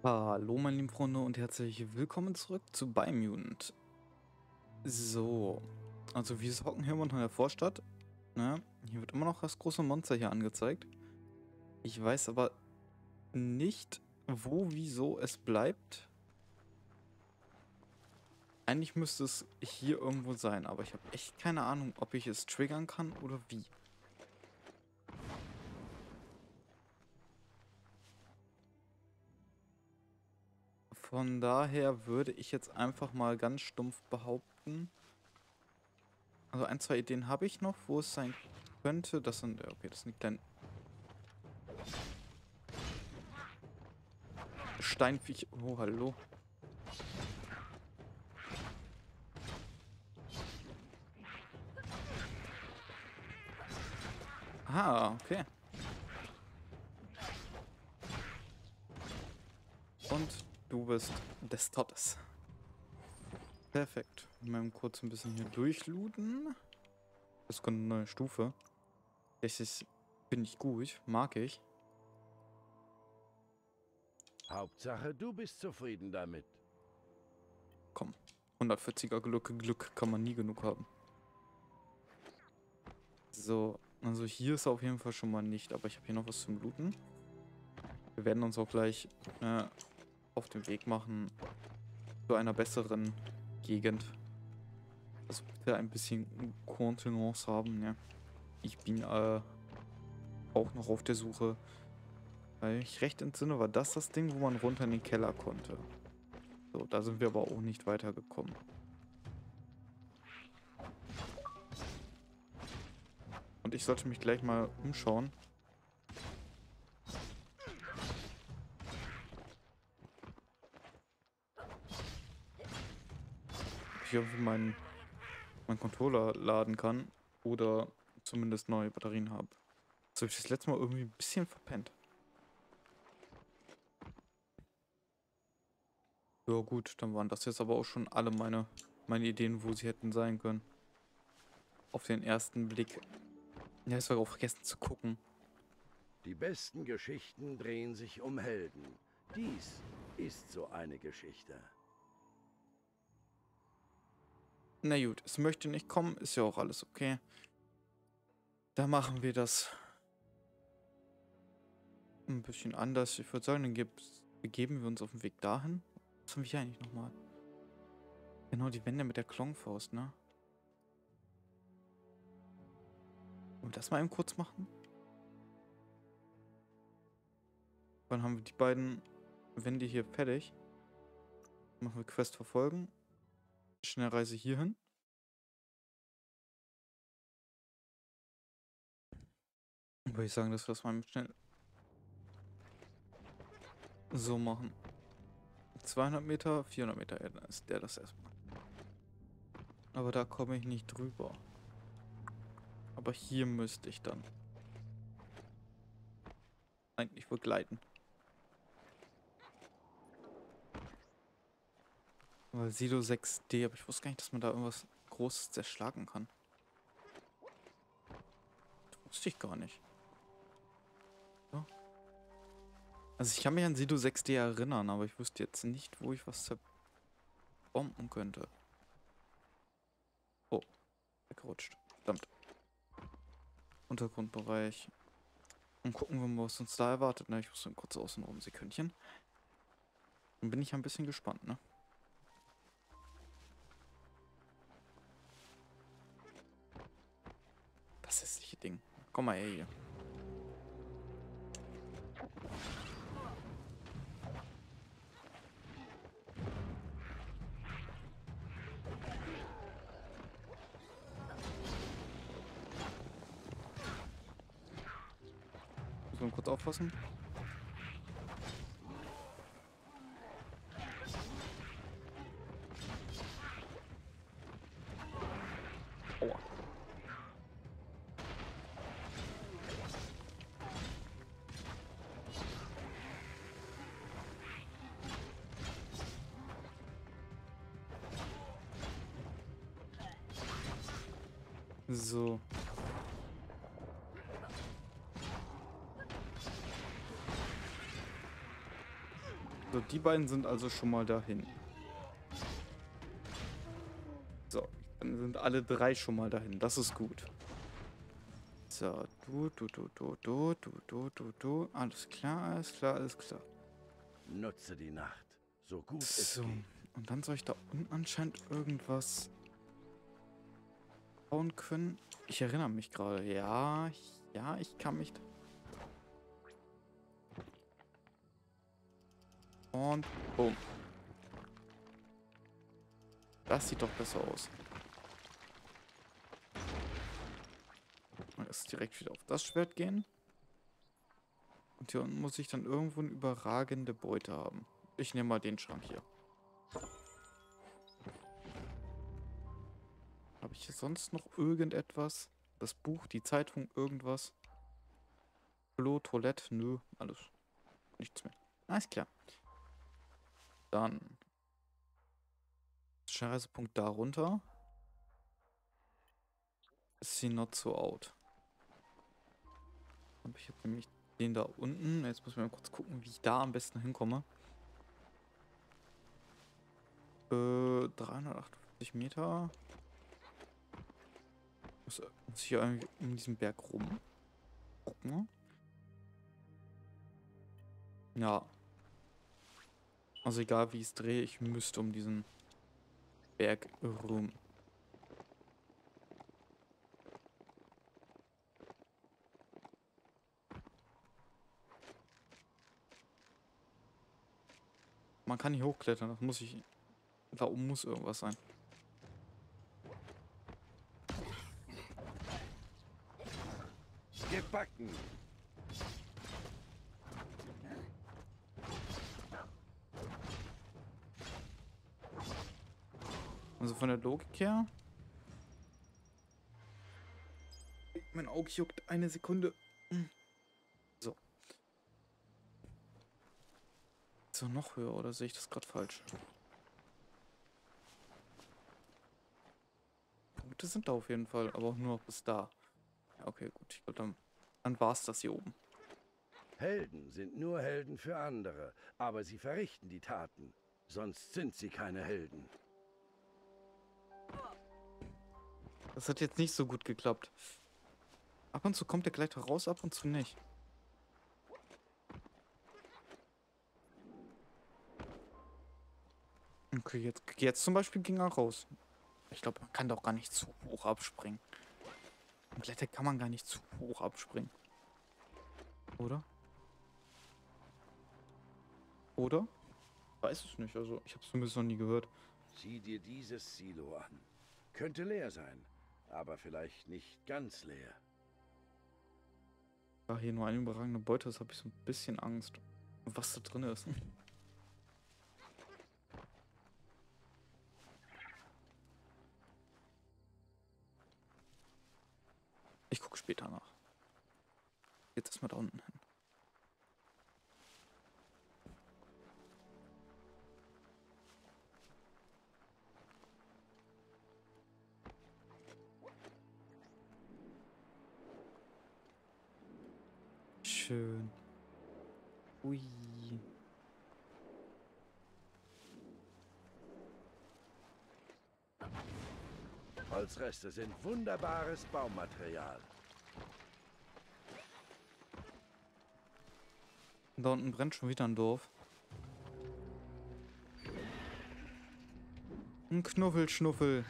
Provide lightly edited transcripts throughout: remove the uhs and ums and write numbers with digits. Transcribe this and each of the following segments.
Hallo meine lieben Freunde und herzlich willkommen zurück zu Biomutant. So, also wir hocken hier momentan in der Vorstadt. Ne? Hier wird immer noch das große Monster hier angezeigt. Ich weiß aber nicht, wo, wieso es bleibt. Eigentlich müsste es hier irgendwo sein, aber ich habe echt keine Ahnung, ob ich es triggern kann oder wie. Von daher würde ich jetzt einfach mal ganz stumpf behaupten. Also ein, zwei Ideen habe ich noch, wo es sein könnte. Das sind, okay, das sind die kleinen Steinviech. Oh, hallo. Ah, okay. Und du bist des Todes. Perfekt. Mal kurz ein bisschen hier durchlooten. Das kommt eine neue Stufe. Das ist, finde ich gut. Mag ich. Hauptsache, du bist zufrieden damit. Komm. 140er Glück kann man nie genug haben. So, also hier ist auf jeden Fall schon mal nicht, aber ich habe hier noch was zum Looten. Wir werden uns auch gleich auf den Weg machen zu einer besseren Gegend. Also bitte ein bisschen Kontenance haben, ja. Ich bin auch noch auf der Suche. Weil ich recht entsinne, war das Ding, wo man runter in den Keller konnte. So, da sind wir aber auch nicht weitergekommen. Und ich sollte mich gleich mal umschauen. Ob ich irgendwie meinen Controller laden kann. Oder zumindest neue Batterien habe. Das habe ich das letzte Mal irgendwie ein bisschen verpennt. Ja gut, dann waren das jetzt aber auch schon alle meine Ideen, wo sie hätten sein können. Auf den ersten Blick. Ja, ich habe auch vergessen zu gucken. Die besten Geschichten drehen sich um Helden. Dies ist so eine Geschichte. Na gut, es möchte nicht kommen, ist ja auch alles okay. Da machen wir das ein bisschen anders. Ich würde sagen, begeben wir uns auf den Weg dahin. Was haben wir hier eigentlich nochmal? Genau, die Wände mit der Klongfaust, ne? Wollen wir das mal eben kurz machen? Dann haben wir die beiden Wände hier fertig. Machen wir Quest verfolgen. Schnellreise hierhin. Würde ich sagen, dass wir das mal schnell so machen. 200 Meter, 400 Meter, ja, dann ist der das erstmal. Aber da komme ich nicht drüber. Aber hier müsste ich dann eigentlich begleiten. Weil Silo 6D, aber ich wusste gar nicht, dass man da irgendwas Großes zerschlagen kann. Das wusste ich gar nicht. Ja. Also ich kann mich an Sido 6D erinnern, aber ich wüsste jetzt nicht, wo ich was zerbomben könnte. Oh, weggerutscht. Verdammt. Untergrundbereich. Und gucken wir mal, was uns da erwartet. Ne, ich muss dann kurz außen rum Sekündchen. Dann bin ich ein bisschen gespannt, ne? Das hässliche Ding. Komm mal her hier. Muss man kurz aufpassen. Aua. So. So, die beiden sind also schon mal dahin. So, dann sind alle drei schon mal dahin. Das ist gut. So, du. Alles klar, alles klar, alles klar. Nutze die Nacht, so gut es So, geht. und dann soll ich da unten anscheinend irgendwas bauen können. Ich erinnere mich gerade. Ja, ich kann mich... Und boom. Das sieht doch besser aus. Und jetzt direkt wieder auf das Schwert gehen. Und hier unten muss ich dann irgendwo eine überragende Beute haben. Ich nehme mal den Schrank hier. Habe ich hier sonst noch irgendetwas? Das Buch, die Zeitung, irgendwas? Klo, Toilette, nö, alles. Nichts mehr. Alles klar. Dann Reisepunkt da runter. Ist sie not so out. Habe ich jetzt nämlich den da unten. Jetzt muss ich mal kurz gucken, wie ich da am besten hinkomme. 358 Meter. Muss ich hier irgendwie um diesen Berg rum gucken. Ja. Also egal wie ich es drehe, ich müsste um diesen Berg rum. Man kann nicht hochklettern, das muss ich... Da oben muss irgendwas sein. Gebacken! Also von der Logik her... Mein Auge juckt, eine Sekunde. So. So, noch höher, oder sehe ich das gerade falsch? Punkte sind da auf jeden Fall, aber auch nur noch bis da. Ja, okay, gut. Ich glaube, dann war es das hier oben. Helden sind nur Helden für andere, aber sie verrichten die Taten. Sonst sind sie keine Helden. Das hat jetzt nicht so gut geklappt. Ab und zu kommt der Gleiter raus, ab und zu nicht. Okay, jetzt zum Beispiel ging er raus. Ich glaube, man kann doch gar nicht zu hoch abspringen. Im Gleiter kann man gar nicht zu hoch abspringen. Oder? Oder? Weiß es nicht, also ich habe es zumindest noch nie gehört. Sieh dir dieses Silo an. Könnte leer sein, aber vielleicht nicht ganz leer. Da hier nur eine überragende Beute ist, habe ich so ein bisschen Angst, was da drin ist. Ich gucke später nach. Jetzt erstmal da unten hin. Schön. Ui. Holzreste sind wunderbares Baumaterial. Da unten brennt schon wieder ein Dorf. Ein Knuffelschnuffel.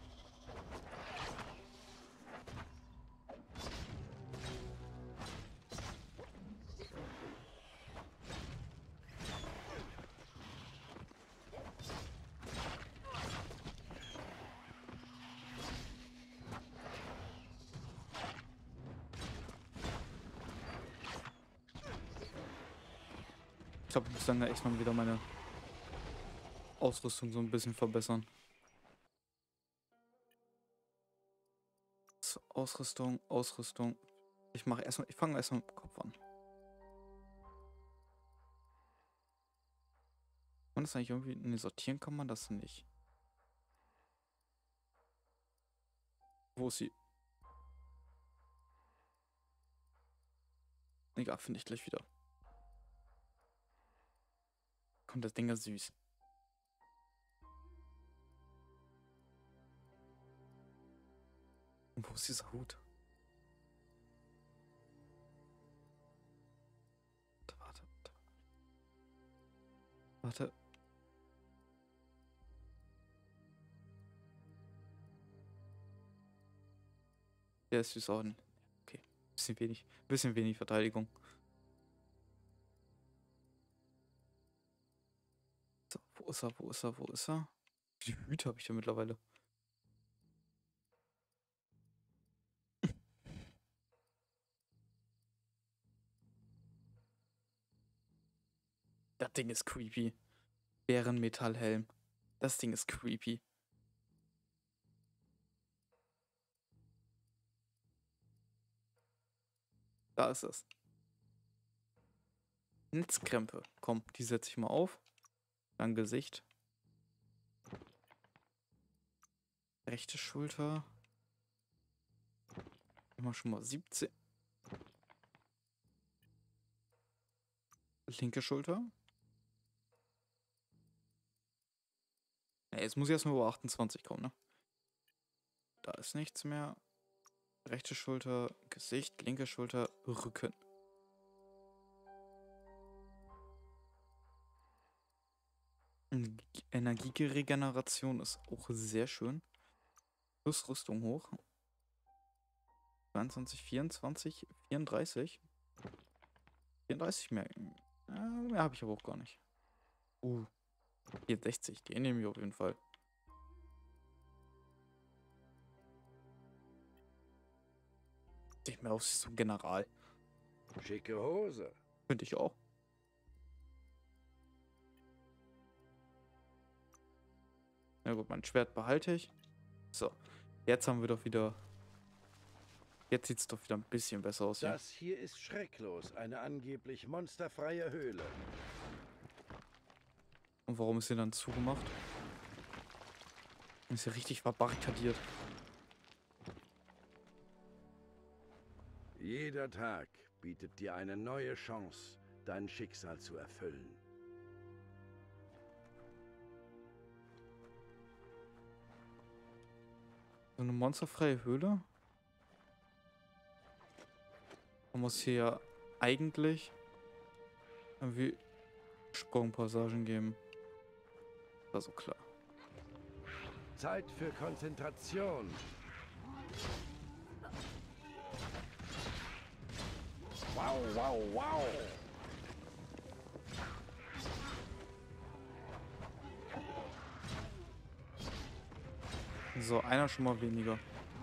Ich glaube, ich muss dann echt mal wieder meine Ausrüstung so ein bisschen verbessern. So, Ausrüstung. Ich fange erstmal mit dem Kopf an. Kann man das eigentlich irgendwie... Ne, sortieren kann man das nicht. Wo ist sie? Egal, finde ich gleich wieder. Und das Ding ist süß. Und wo ist dieser Hut? Warte, warte. Warte. Der ist süß auch. Okay. Bisschen wenig Verteidigung. So, wo ist er? Wo ist er? Wo ist er? Wie viele Hüte habe ich da mittlerweile? Das Ding ist creepy. Bärenmetallhelm. Das Ding ist creepy. Da ist es. Netzkrempe. Komm, die setze ich mal auf. Dann Gesicht. Rechte Schulter. Immer schon mal 17. Linke Schulter. Ja, jetzt muss ich erstmal über 28 kommen, ne? Da ist nichts mehr. Rechte Schulter, Gesicht, linke Schulter, Rücken. Energieregeneration ist auch sehr schön. Plus Rüstung hoch. 22, 24, 34. 34 mehr. Mehr habe ich aber auch gar nicht. 64, den nehme ich auf jeden Fall. Sieht mir aus wie so ein General. Schicke Hose. Finde ich auch. Na gut, mein Schwert behalte ich. So, jetzt haben wir doch wieder... Jetzt sieht es doch wieder ein bisschen besser aus hier. Das hier ist schrecklos, eine angeblich monsterfreie Höhle. Und warum ist sie dann zugemacht? Ist ja richtig verbarrikadiert. Jeder Tag bietet dir eine neue Chance, dein Schicksal zu erfüllen. So eine monsterfreie Höhle? Man muss hier ja eigentlich irgendwie Sprungpassagen geben. War so klar. Zeit für Konzentration. Wow, wow, wow. So, einer schon mal weniger.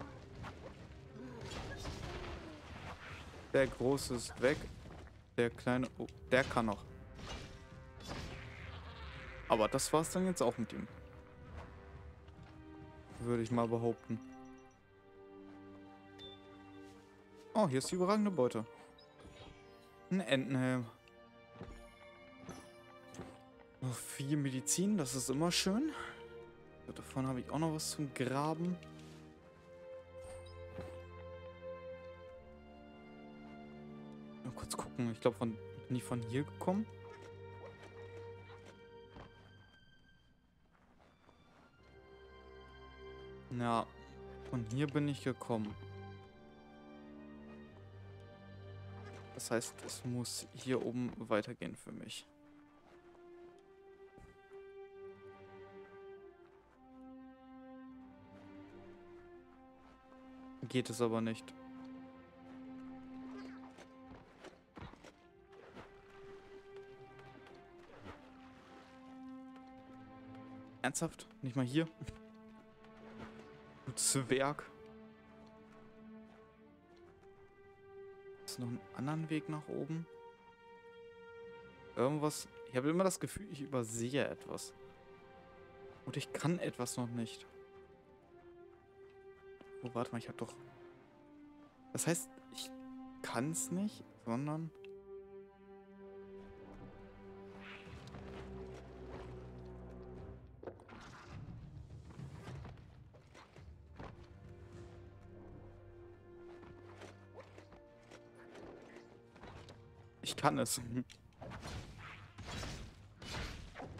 Der Große ist weg. Der Kleine... Oh, der kann noch. Aber das war's dann jetzt auch mit ihm. Würde ich mal behaupten. Oh, hier ist die überragende Beute. Ein Entenhelm. Noch 4 Medizin, das ist immer schön. Davon habe ich auch noch was zum Graben. Mal kurz gucken. Ich glaube, bin ich von hier gekommen? Ja, von hier bin ich gekommen. Das heißt, es muss hier oben weitergehen für mich. Geht es aber nicht. Ernsthaft? Nicht mal hier? Du Zwerg. Ist noch einen anderen Weg nach oben? Irgendwas. Ich habe immer das Gefühl, ich übersehe etwas. Und ich kann etwas noch nicht. Oh, warte mal, ich habe doch... Das heißt, ich kann es nicht, sondern... Ich kann es.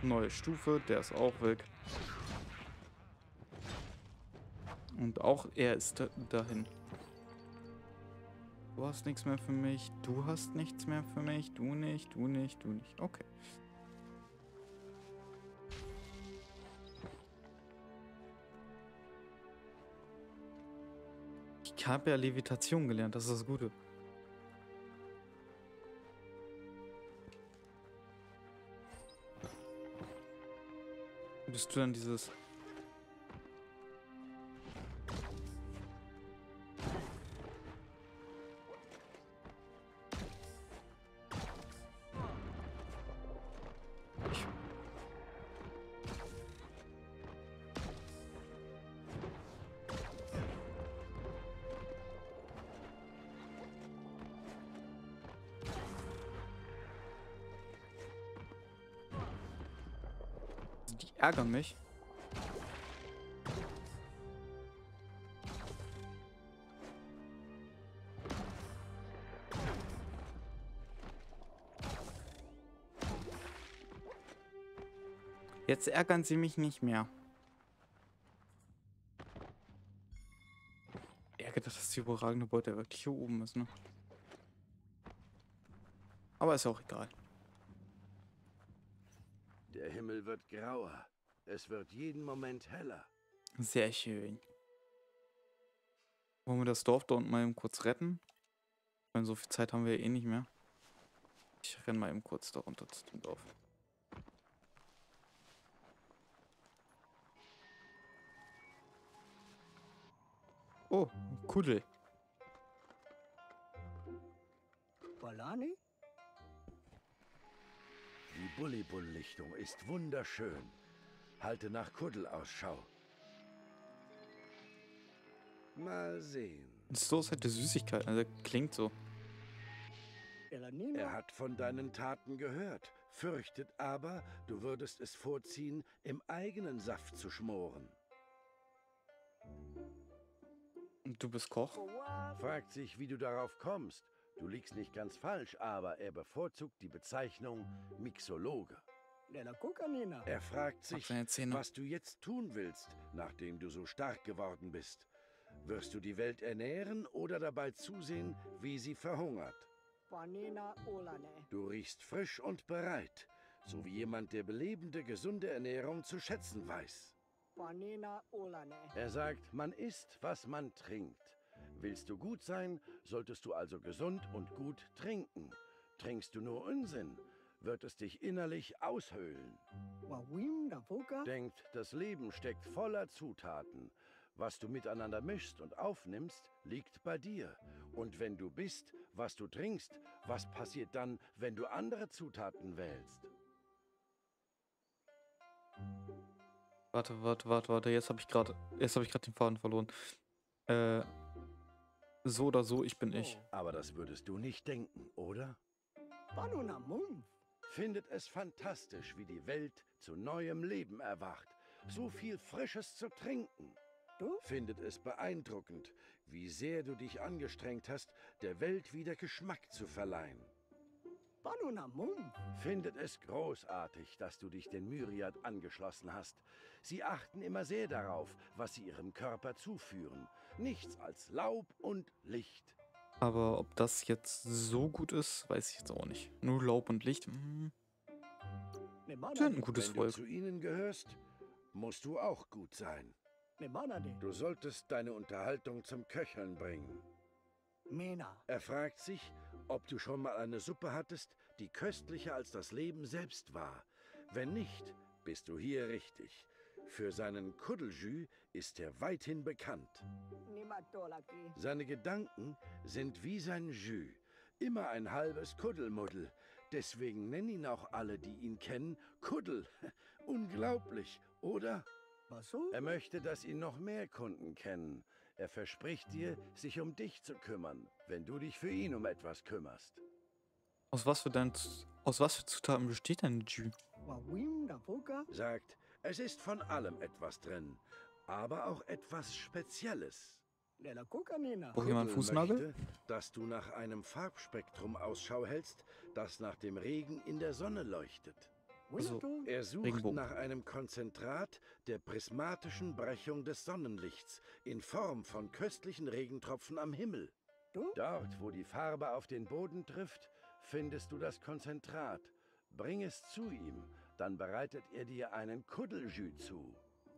Neue Stufe, der ist auch weg. Und auch er ist dahin. Du hast nichts mehr für mich, du hast nichts mehr für mich, du nicht, du nicht, du nicht. Okay. Ich habe ja Levitation gelernt, das ist das Gute. Bist du dann dieses... Die ärgern mich. Jetzt ärgern sie mich nicht mehr. Ärgert, dass die überragende Beute wirklich hier oben ist, ne? Aber ist auch egal. Der Himmel wird grauer. Es wird jeden Moment heller. Sehr schön. Wollen wir das Dorf da unten mal eben kurz retten? Ich meine, so viel Zeit haben wir ja eh nicht mehr. Ich renne mal eben kurz da runter zu dem Dorf. Oh, Kuddel. Balani? Die Bullibul-Lichtung ist wunderschön. Halte nach Kuddel Ausschau. Mal sehen. So hätte Süßigkeiten, also klingt so. Er hat von deinen Taten gehört, fürchtet aber, du würdest es vorziehen, im eigenen Saft zu schmoren. Du bist Koch? Fragt sich, wie du darauf kommst. Du liegst nicht ganz falsch, aber er bevorzugt die Bezeichnung Mixologe. Er fragt sich, was du jetzt tun willst, nachdem du so stark geworden bist. Wirst du die Welt ernähren oder dabei zusehen, wie sie verhungert? Du riechst frisch und bereit, so wie jemand, der belebende, gesunde Ernährung zu schätzen weiß. Er sagt, man isst, was man trinkt. Willst du gut sein, solltest du also gesund und gut trinken. Trinkst du nur Unsinn, wird es dich innerlich aushöhlen. Denkt, das Leben steckt voller Zutaten. Was du miteinander mischst und aufnimmst, liegt bei dir. Und wenn du bist, was du trinkst, was passiert dann, wenn du andere Zutaten wählst? Warte. Jetzt habe ich gerade den Faden verloren. So oder so, ich bin ich. Aber das würdest du nicht denken, oder? Findet es fantastisch, wie die Welt zu neuem Leben erwacht. So viel Frisches zu trinken. Findet es beeindruckend, wie sehr du dich angestrengt hast, der Welt wieder Geschmack zu verleihen. Findet es großartig, dass du dich den Myriad angeschlossen hast. Sie achten immer sehr darauf, was sie ihrem Körper zuführen. Nichts als Laub und Licht. Aber ob das jetzt so gut ist, weiß ich jetzt auch nicht. Nur Laub und Licht. Sind ein gutes Wenn du Volk. zu ihnen gehörst, musst du auch gut sein. Du solltest deine Unterhaltung zum Köcheln bringen. Er fragt sich, ob du schon mal eine Suppe hattest, die köstlicher als das Leben selbst war. Wenn nicht, bist du hier richtig. Für seinen Kuddeljus ist er weithin bekannt. Seine Gedanken sind wie sein Jus, immer ein halbes Kuddelmuddel. Deswegen nennen ihn auch alle, die ihn kennen, Kuddel. Unglaublich, oder? Er möchte, dass ihn noch mehr Kunden kennen. Er verspricht dir, sich um dich zu kümmern, wenn du dich für ihn um etwas kümmerst. Aus was für Zutaten besteht dein Jus? Sagt, es ist von allem etwas drin, aber auch etwas Spezielles. Braucht jemand einen Fußnagel? Möchte, dass du nach einem Farbspektrum Ausschau hältst, das nach dem Regen in der Sonne leuchtet. Also, Er sucht Regenbogen. nach einem Konzentrat der prismatischen Brechung des Sonnenlichts in Form von köstlichen Regentropfen am Himmel. Dort, wo die Farbe auf den Boden trifft, findest du das Konzentrat. Bring es zu ihm, dann bereitet er dir einen Kuddeljus zu.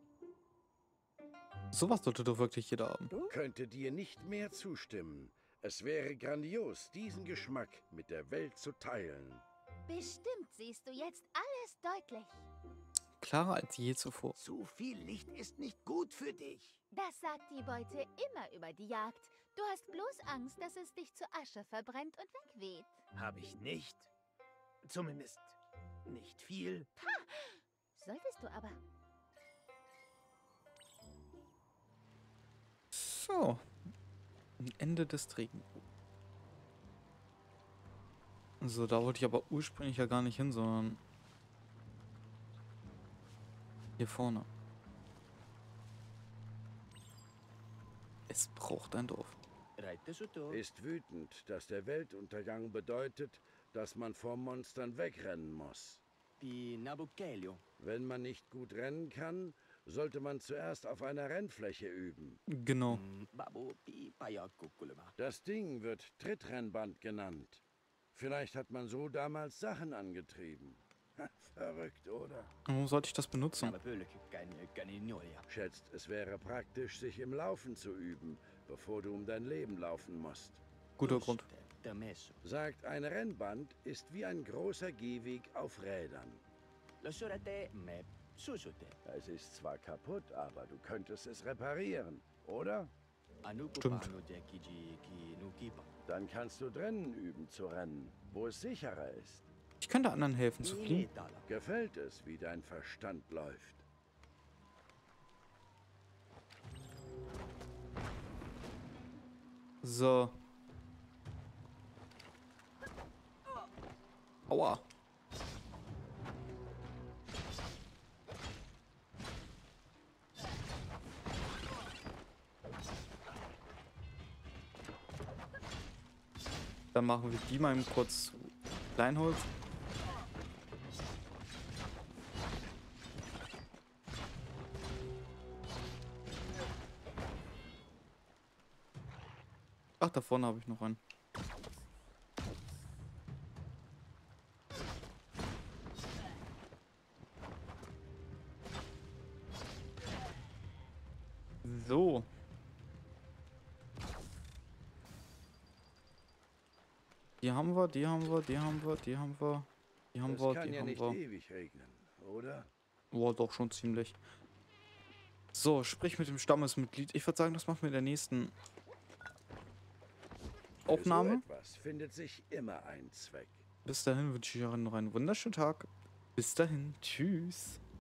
Sowas sollte doch wirklich jeder haben. Könnte dir nicht mehr zustimmen. Es wäre grandios, diesen Geschmack mit der Welt zu teilen. Bestimmt siehst du jetzt alles deutlich. Klarer als je zuvor. Zu viel Licht ist nicht gut für dich. Das sagt die Beute immer über die Jagd. Du hast bloß Angst, dass es dich zu Asche verbrennt und wegweht. Hab ich nicht. Zumindest nicht viel. Solltest du aber. So. Am Ende des Regenbogens. So, da wollte ich aber ursprünglich ja gar nicht hin, sondern hier vorne. Es braucht ein Dorf. Ist wütend, dass der Weltuntergang bedeutet, dass man vor Monstern wegrennen muss. Wenn man nicht gut rennen kann, sollte man zuerst auf einer Rennfläche üben. Genau. Das Ding wird Trittrennband genannt. Vielleicht hat man so damals Sachen angetrieben. Verrückt, oder? Warum sollte ich das benutzen? Schätzt, es wäre praktisch, sich im Laufen zu üben, bevor du um dein Leben laufen musst. Guter Grund. Sagt, ein Rennband ist wie ein großer Gehweg auf Rädern. Es ist zwar kaputt, aber du könntest es reparieren, oder? Stimmt. Dann kannst du drinnen üben zu rennen, wo es sicherer ist. Ich könnte anderen helfen zu fliehen. Gefällt es, wie dein Verstand läuft? So. Aua. Dann machen wir die mal eben kurz zu Kleinholz. Ach, da vorne habe ich noch einen. So. Die haben wir, die haben wir, die haben wir, die haben wir, die haben wir, Es kann die ja haben nicht wir. ewig regnen, oder? Boah, doch schon ziemlich. So, sprich mit dem Stammesmitglied. Ich würde sagen, das machen wir in der nächsten Aufnahme. Für so etwas findet sich immer ein Zweck. Bis dahin wünsche ich euch noch einen wunderschönen Tag. Bis dahin. Tschüss.